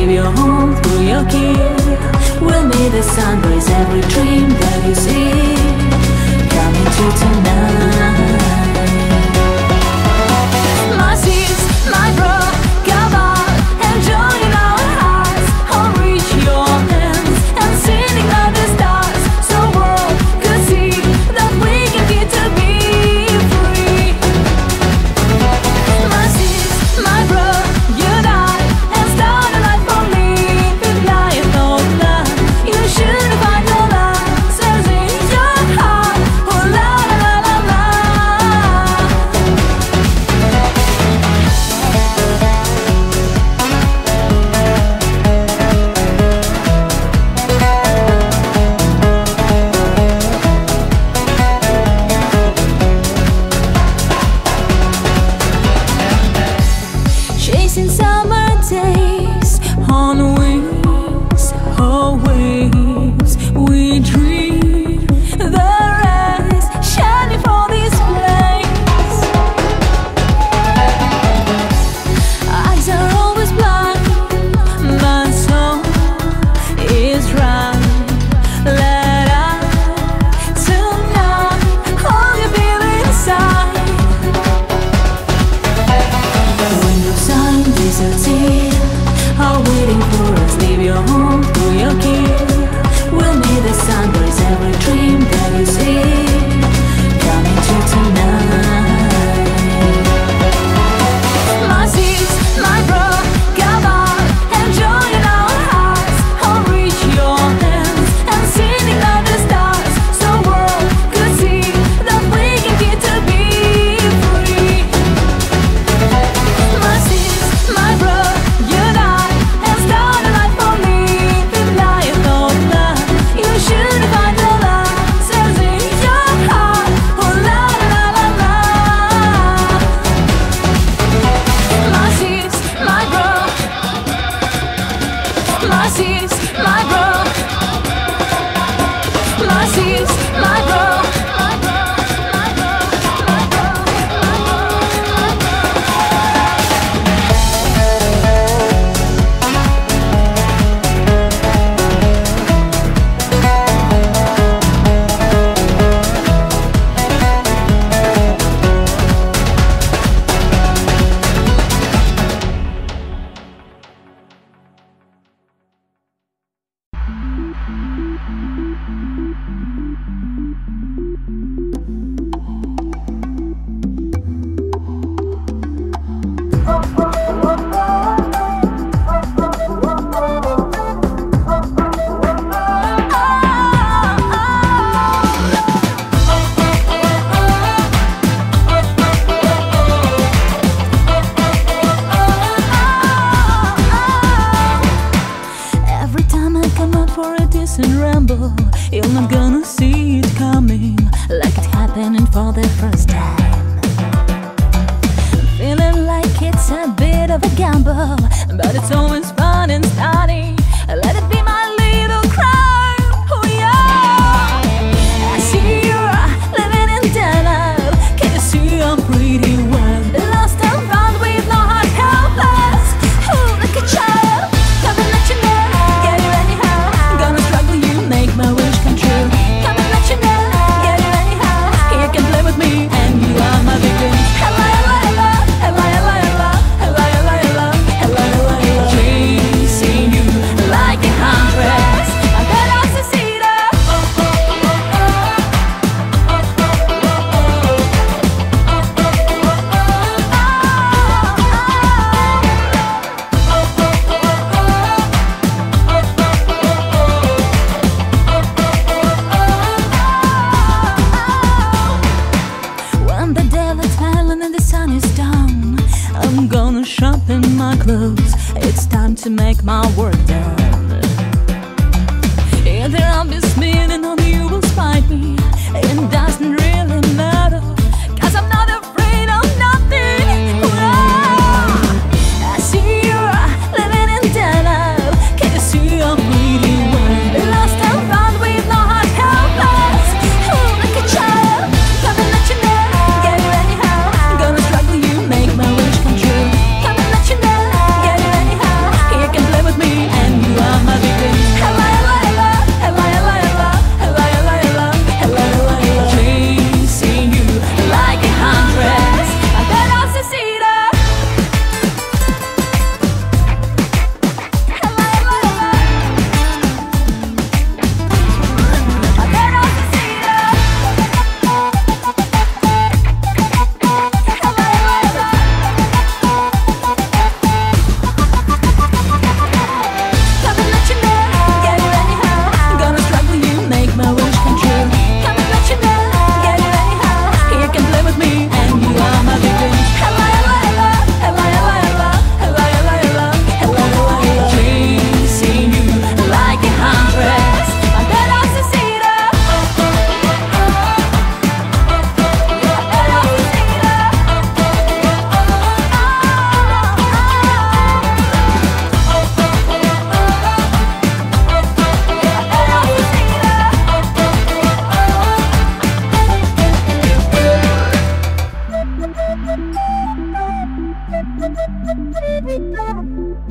leave your home through your key. We'll meet the sunrise, every dream that you see coming true tonight. My sis, my bro, come on and join our hearts. I'll reach your hands and singing under the stars, so world could see that we can get to be free. My sis, my bro, unite and start a life for me. If life no love, you should find your love. Says in your heart, oh la la la la la. Chasing summer days on wings, oh wings. We dream the rays shining for this place. Eyes are always blind, but soul is right. Let out tonight all you feel inside. When your sun disappears, are waiting for us. Leave your home through your key. We'll meet the sunrise, every dream that you see coming true tonight. My sis, my bro, come on and join our hearts. I'll reach your hands and singing under the stars, so world could see that we can get to be free. My sis, my bro, unite and start a life for me. If life no love, you should find your love. Says in your heart, oh la la la la. My sis, my bro, my sis, my bro, my sis, my bro, my bro, my bro, my bro, Every time I come out for a decent ramble, you're not gonna see it coming like it happening for the first time. Feeling like it's a bit of a gamble, but it's always fun and starting. Let it be my little crime. Oh yeah, I see you're living in Denver. Can you see I'm pretty well? Lost and found with no heart, helpless. Oh, like a child. Come and let you know. Get it anyhow. Gonna struggle, you make my wish come true. Come and let you know. Get it anyhow. You can play with me, and you are my victim. Hello, hello, hello, hello, hello, hello, hello, hello, hello, hello, hello, hello. Chasing you like a hundred. I bet I'll succeed. When the daylight's falling and the sun is down, I'm gonna sharpen my clothes. It's time to make my work done. Either I'll be spinning or you will spite me. It doesn't really matter, 'cause I'm not afraid of nothing. Whoa. I see you're living in Denver. Can you see I'm pretty well? Lost and found with no heart, helpless. Oh, like a child. Come and let you know. Get it anyhow. Gonna struggle, you make my wish come true. Come and let you know. Get it anyhow. You can play with me.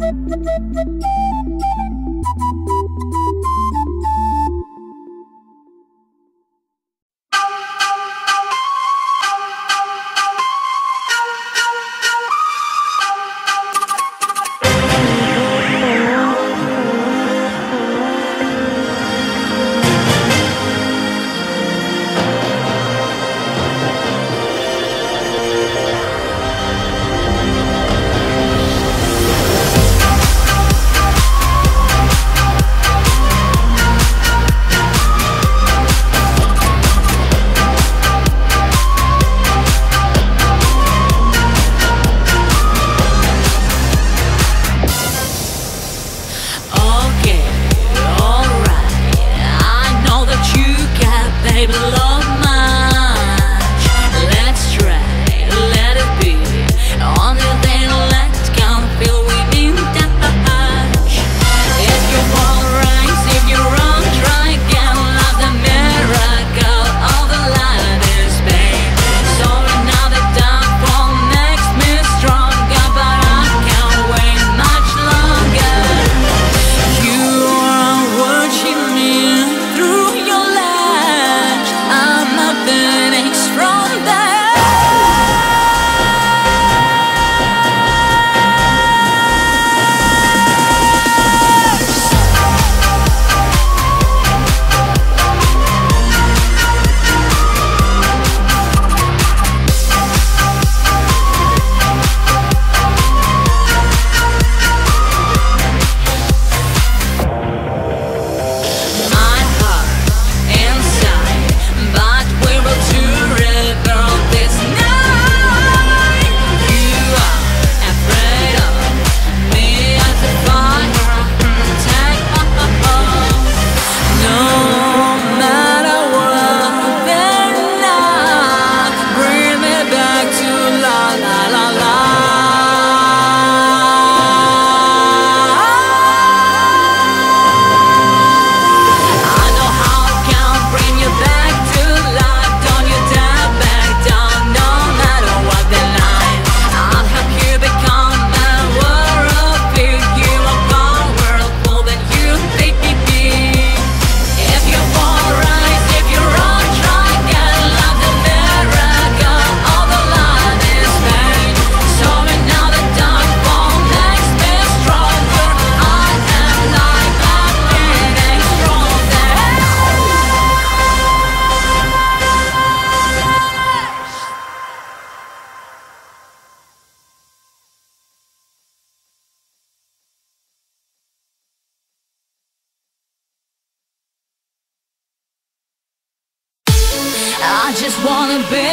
I just wanna be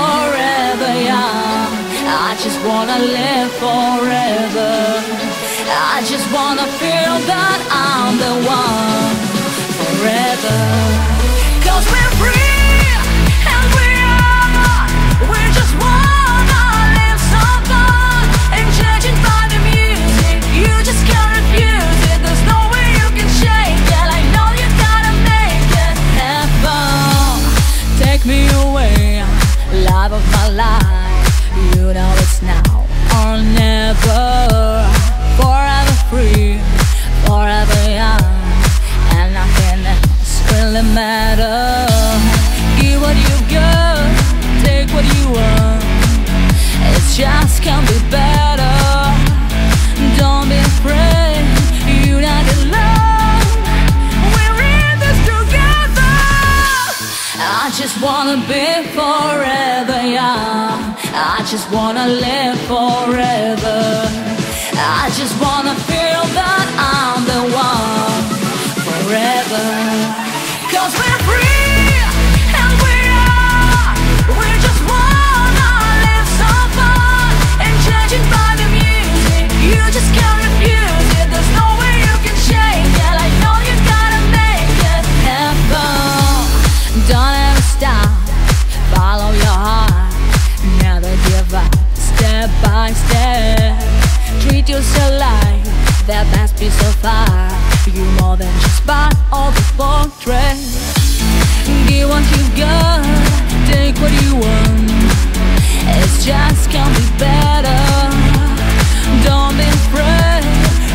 forever young. I just wanna live forever. I just wanna feel that I'm the one forever. 'Cause we're free and we are. We just wanna live so fun and judging by the music. You just can't refuse it. There's no way you can shake it. I know you gotta make it happen. Take me away, love of my life. You know it's now or never. Forever free, forever young, and nothing else really matters. Give what you got, take what you want. It just can't be better. Don't be afraid, you're not alone. We're in this together. I just wanna be forever young. I just wanna live forever. I just wanna feel that I'm the one forever. 'Cause we're free and we are. We just wanna live so fun and judging by the music. You just can't refuse it. There's no way you can shake it. I know you gotta make it happen. Don't ever stop, follow your heart, never give up, step by step. Treat yourself like that best piece of art. You more than just part of the portrait. Give what you got, take what you want. It just can't be better. Don't be afraid,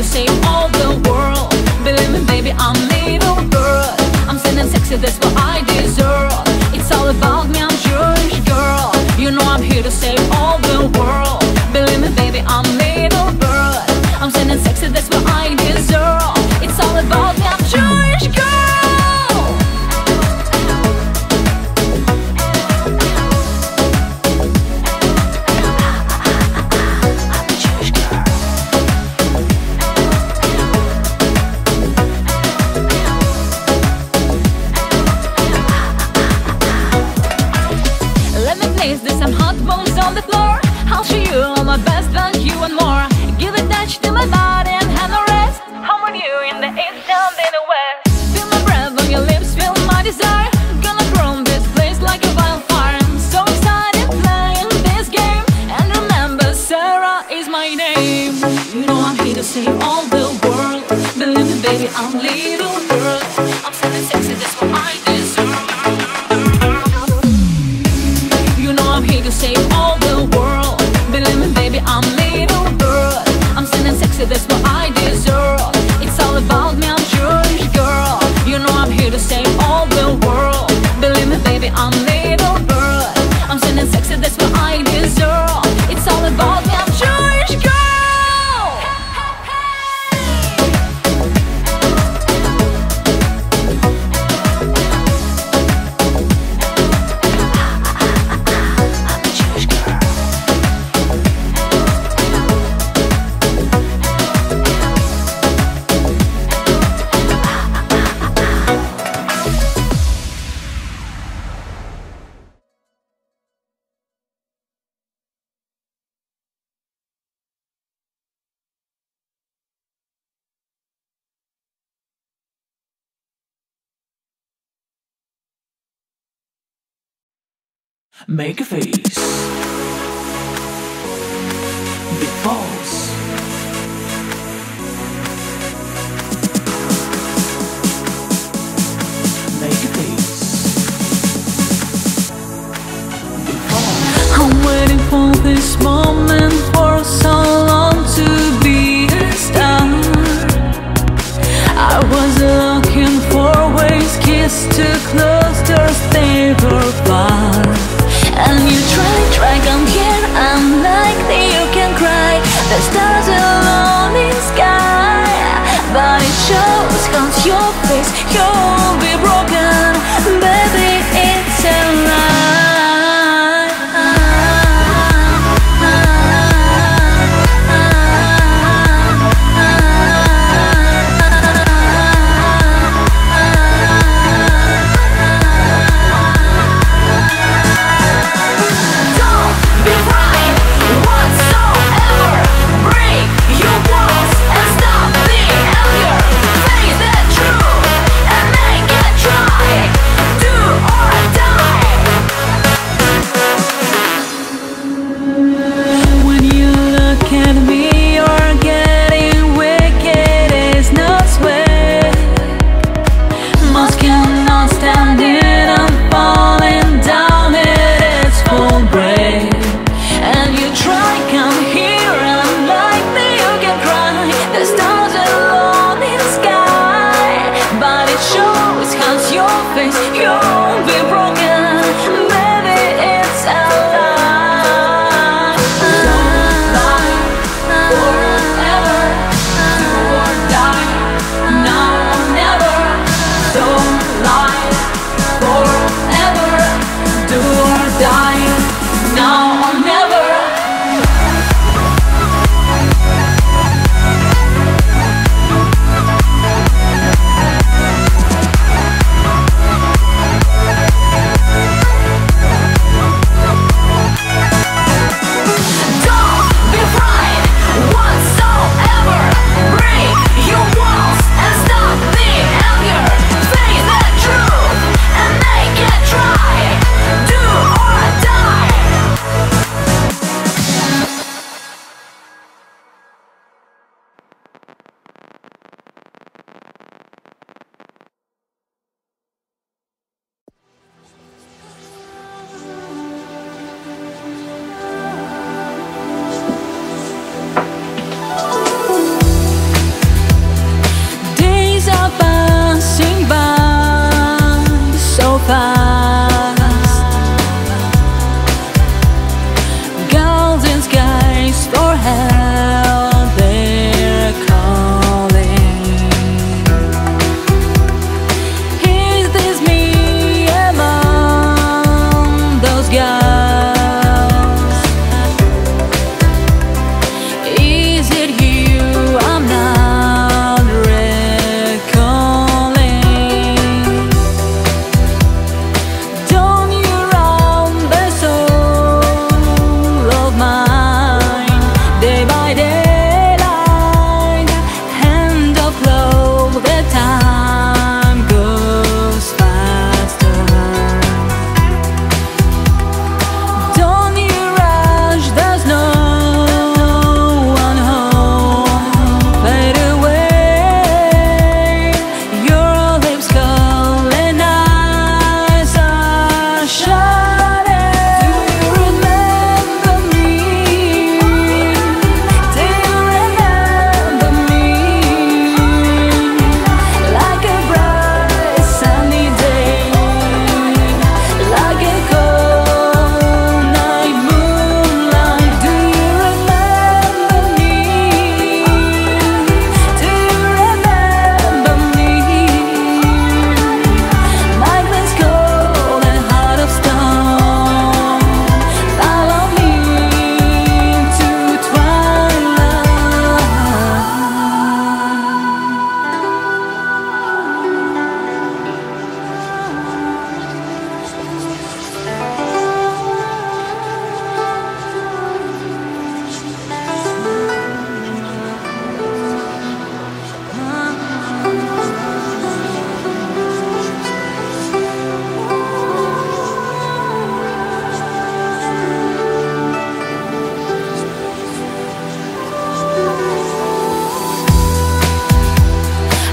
save all the world. Believe me, baby, I'm little girl. I'm sending sexy, that's what I deserve. It's all about me, I'm Jewish girl. You know I'm here to save all the world. Believe me, baby, I'm little girl. I'm sending sexy, that's what I deserve. It's all about me, I'm Jewish girl. Place there's some hot bones on the floor. I'll show you all my best, like you and more. Give a touch to my body and have no rest. I'm with you in the east and in the west. Feel my breath on your lips, feel my desire. Gonna burn this place like a wildfire. I'm so excited playing this game. And remember, Sarah is my name. You know I'm here to save all the world. Believe me, baby, I'm little girl. I'm sending sexy, that's what I deserve. I'm here to save all the world. Believe me, baby, I'm little girl. I'm sending sexy, that's what I deserve. It's all about me, I'm Jewish girl. You know I'm here to save all the world. Believe me, baby, I'm little girl. I'm sending sexy, that's what I deserve. It's all about me, I'm Jewish girl. Make a face. Big balls. Make a face. Big balls. I'm waiting for this moment for so long to be a star. I was looking for ways, kiss too close, just stay far. And you try, come here, I'm like that you can cry. The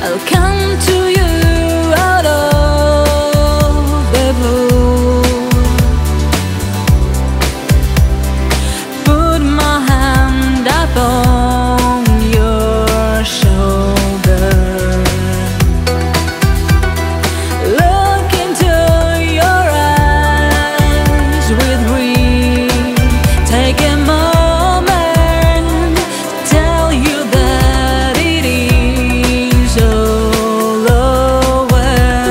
I'll come to you out of the blue. Put my hand upon your shoulder. Look into your eyes with me. Take a moment, tell you that it is all over.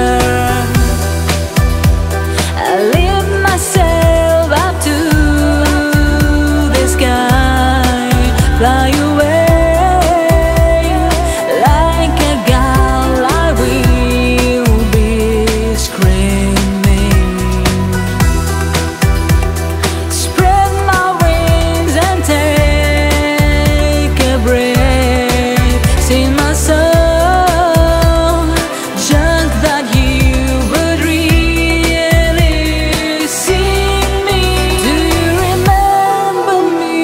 I lift myself up to the sky, fly away like a gull. I will be screaming. Spread my wings and take a breath. Sing my song, just that you would really see me. Do you remember me?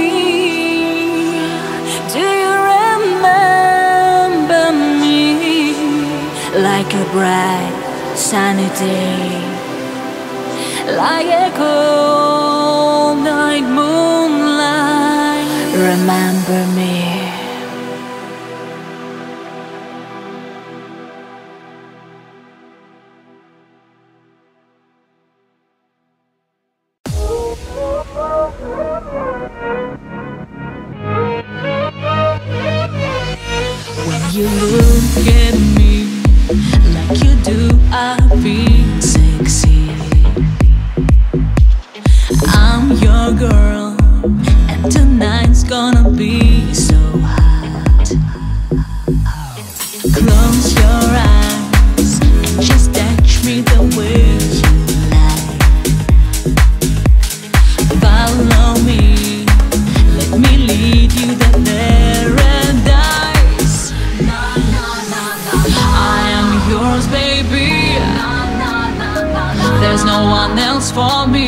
Do you remember me? Like a bright sunny day, like a cold night moonlight. Remember me. When you look at me like you do, I feel sexy. I'm your girl, and tonight's gonna be so hot. Close your eyes and just touch me the way you like. Follow me, let me lead you to paradise. I am yours, baby. There's no one else for me.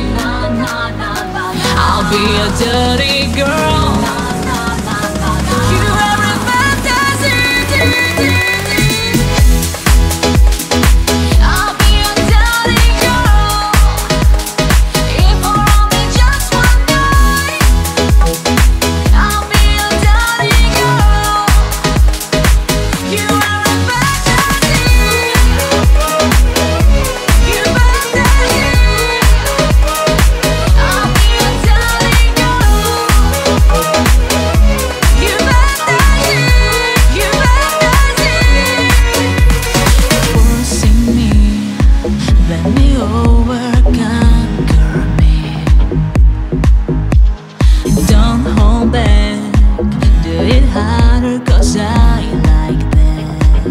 I'll be a dirty girl. You every fantasy. I'll be a dirty girl, if for only just one night. I'll be a dirty girl. You every fantasy. You fantasy. I'll be a dirty girl. You fantasy. You fantasy. Forcing me, bend me over, conquer me. Don't hold back, do it harder, 'cause I like that.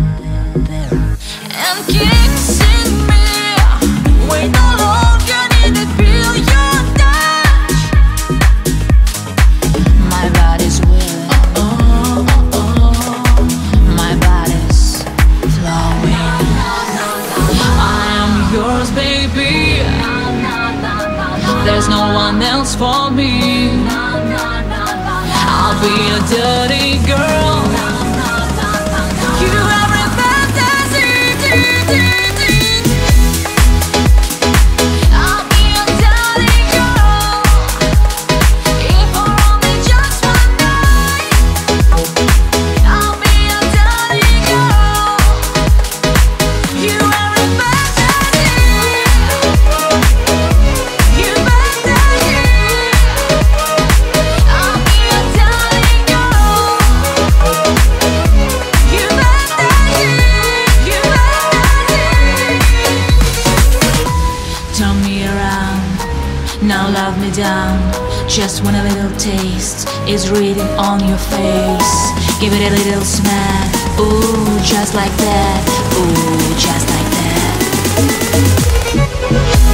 And kissing me, wait no longer, need to feel your touch. My body's willing, my body's flowing. I am yours, baby. There's no one else for me. I'll be a dirty girl. You every fantasy. I'll be a dirty girl, if for only just one night. I'll be a dirty girl. You every fantasy. You fantasy. I'll be a dirty girl. You fantasy. You fantasy. Turn me around, now love me down. Just want a little taste, is written on your face. Give it a little smack, ooh, just like that. Ooh, just like that.